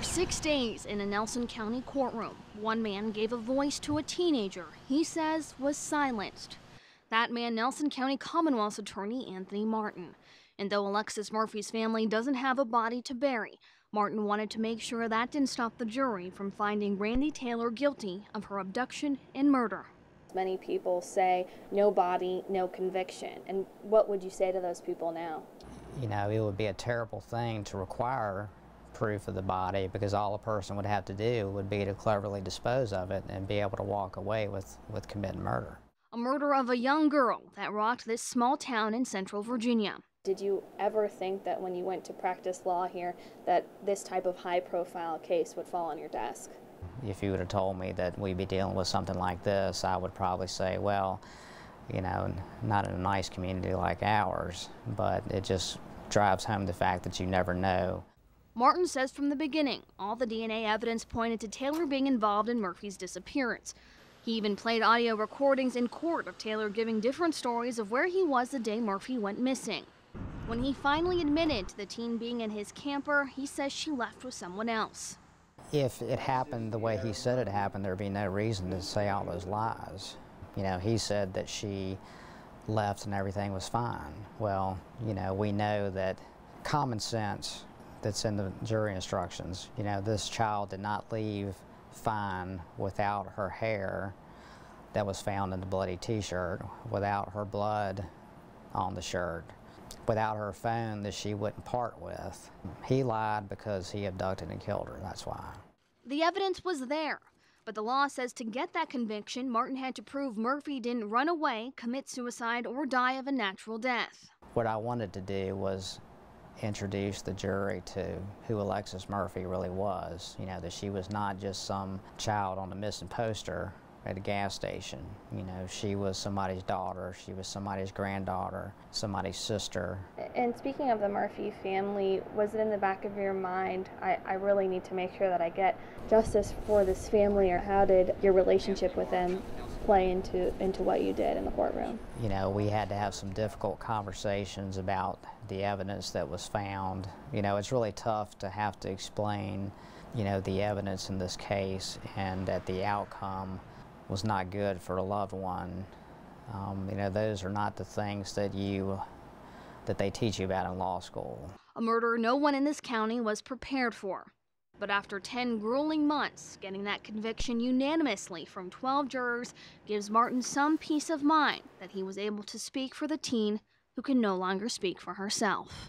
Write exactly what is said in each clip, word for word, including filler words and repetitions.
six days in a Nelson County courtroom, one man gave a voice to a teenager he says was silenced. That man, Nelson County Commonwealth's attorney Anthony Martin. And though Alexis Murphy's family doesn't have a body to bury, Martin wanted to make sure that didn't stop the jury from finding Randy Taylor guilty of her abduction and murder. Many people say no body, no conviction. And what would you say to those people now? You know, it would be a terrible thing to require proof of the body, because all a person would have to do would be to cleverly dispose of it and be able to walk away with, with committing murder. A murder of a young girl that rocked this small town in central Virginia. Did you ever think that when you went to practice law here that this type of high-profile case would fall on your desk? If you would have told me that we'd be dealing with something like this, I would probably say, well, you know, not in a nice community like ours, but it just drives home the fact that you never know. Martin says from the beginning, all the D N A evidence pointed to Taylor being involved in Murphy's disappearance. He even played audio recordings in court of Taylor giving different stories of where he was the day Murphy went missing. When he finally admitted to the teen being in his camper, he says she left with someone else. If it happened the way he said it happened, there'd be no reason to say all those lies. You know, he said that she left and everything was fine. Well, you know, we know that common sense that's in the jury instructions, you know, this child did not leave fine without her hair that was found in the bloody t-shirt, without her blood on the shirt, without her phone that she wouldn't part with. He lied because he abducted and killed her, that's why. The evidence was there, but the law says to get that conviction, Martin had to prove Murphy didn't run away, commit suicide, or die of a natural death. What I wanted to do was introduce the jury to who Alexis Murphy really was. You know, that she was not just some child on the missing poster at a gas station. You know, she was somebody's daughter, she was somebody's granddaughter, somebody's sister. And speaking of the Murphy family, was it in the back of your mind, I, I really need to make sure that I get justice for this family, or how did your relationship with them play into, into what you did in the courtroom? You know, we had to have some difficult conversations about the evidence that was found. You know, it's really tough to have to explain, you know, the evidence in this case, and that the outcome was not good for a loved one. Um, you know, those are not the things that you, that they teach you about in law school. A murder no one in this county was prepared for. But after ten grueling months, getting that conviction unanimously from twelve jurors gives Martin some peace of mind that he was able to speak for the teen who can no longer speak for herself.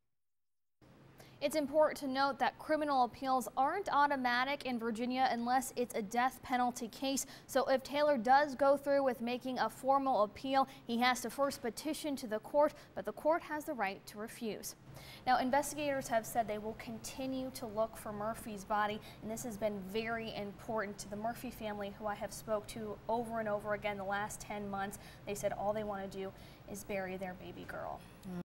It's important to note that criminal appeals aren't automatic in Virginia unless it's a death penalty case. So if Taylor does go through with making a formal appeal, he has to first petition to the court, but the court has the right to refuse. Now, investigators have said they will continue to look for Murphy's body, and this has been very important to the Murphy family, who I have spoke to over and over again the last ten months. They said all they want to do is bury their baby girl.